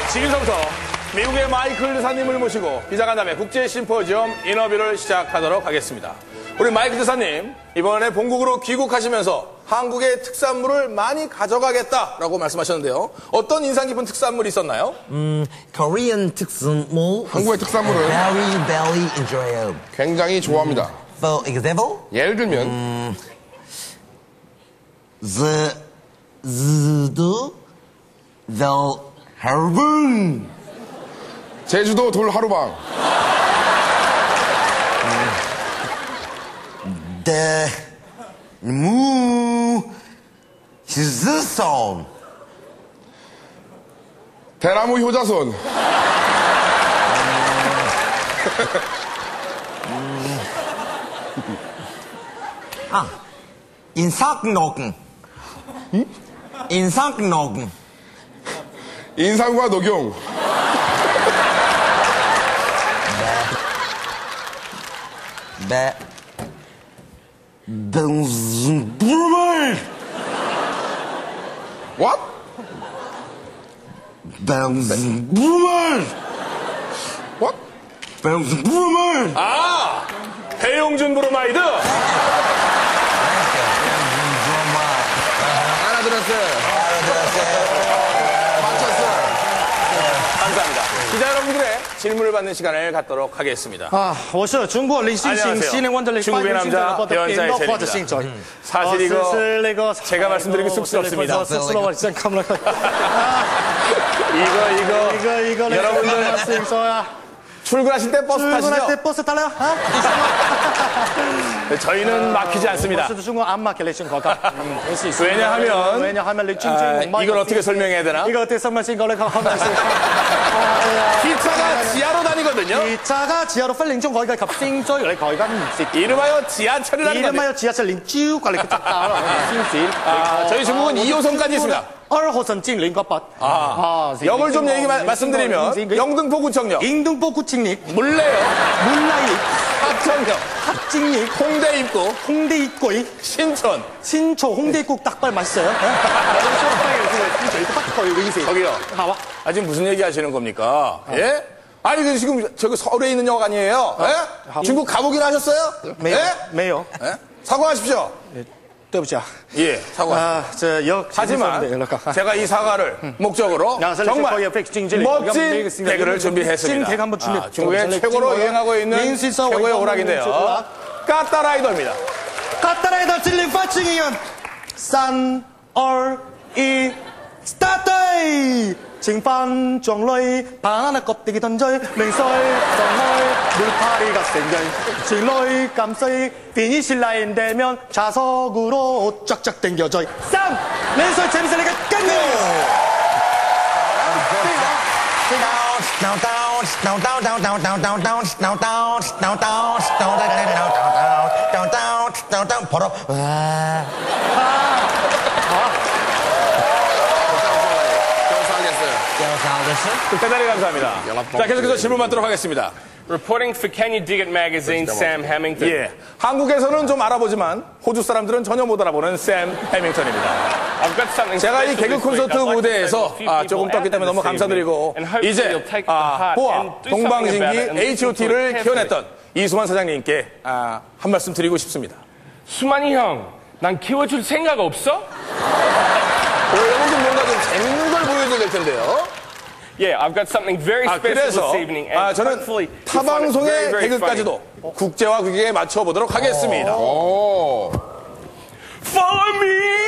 지금부터 미국의 마이클 대사님을 모시고 기자간담회 국제 심포지엄 인터뷰를 시작하도록 하겠습니다. 우리 마이클 대사님, 이번에 본국으로 귀국하시면서 한국의 특산물을 많이 가져가겠다라고 말씀하셨는데요. 어떤 인상 깊은 특산물이 있었나요? Korean 특산물. 한국의 특산물을 very enjoyable. 굉장히 좋아합니다. For example, 예를 들면 the 하루방. 제주도 돌하루방, The 희스손. 대나무 효자손, 인삭녹은. 인삭녹은. 인삼과 녹용, benzinburger. What? benzinburger. What? benzinburger. 아, 배용준 브로마이드. 알아들었어요. 감사합니다. 기자 여러분들의 질문을 받는 시간을 갖도록 하겠습니다. 我是中国林星星西宁 원더리 중국의 남자 배원자의 셀입니다. 사실 이거 제가 말씀드리기 쑥스럽습니다. 쑥스러워. 이거 여러분들 출근하실 때 버스 타시죠? 출근할 때 버스 타요? 저희는 막히지 않습니다. 왜냐하면 이걸 어떻게 설명해야 되나? 이거 어떻게 설명하면 기차가 지하로 다니거든요. 기차가 지하로 빨리 좀 거기가 갑생조이 거기가 이름하여 지하철이라는 겁니다. 이름하여 지하철 쭉 갈리 저희 중국은 2호선까지 있습니다. 2호선 찐링과밭. 역을 좀 말씀드리면 영등포구청역, 인등포구청역, 물레역, 물라이, 합정역, 합진역, 홍대 입구, 홍대 입구이, 신촌, 신초 홍대 입구 닭발 맛있어요. 거기요. 지금 무슨 얘기 하시는 겁니까? 예? 아니, 지금 저기 서울에 있는 역 아니에요? 예? 중국 가보긴 하셨어요? 매요. 예? 사과하십시오. 对不起啊. 예, 사과하십시오. 하지만 제가 이 사과를 목적으로 정말 멋진 개그를 준비했습니다. 중국의 최고로 유행하고 있는 최고의 오락인데요. 까따라이더입니다. 까따라이더 찔린 파칭이연 3, 2, 1, 스타트! 징판 종로이 바나나 껍데기 던져 맹설 정말 물파리가 생겨 진로이 감서이 피니시 라인 되면 좌석으로 쫙쫙 당겨져 쌈! 맹설 재밌으니까 끝내! 벌어. 대단히 감사합니다. 자, 계속해서 질문 받도록 하겠습니다. Reporting for Can You Dig It magazine, Sam Hamilton. 예, 한국에서는 좀 알아보지만 호주 사람들은 전혀 못 알아보는 샘 해밍턴입니다. 제가 이 개그 콘서트 무대에서 조금 떴기 때문에 너무 감사드리고 이제 보아 동방신기 H.O.T를 키워냈던 이수만 사장님께 한 말씀 드리고 싶습니다. 수만이 형, 난 키워줄 생각 없어? 오늘은 좀 뭔가 좀 재밌는 걸 보여줘야 될 텐데요. Yeah, I've got something very special 그래서 this evening. And 저는 hopefully 타방송의 개그까지도 국제와 규격에 맞춰보도록 하겠습니다. Follow me!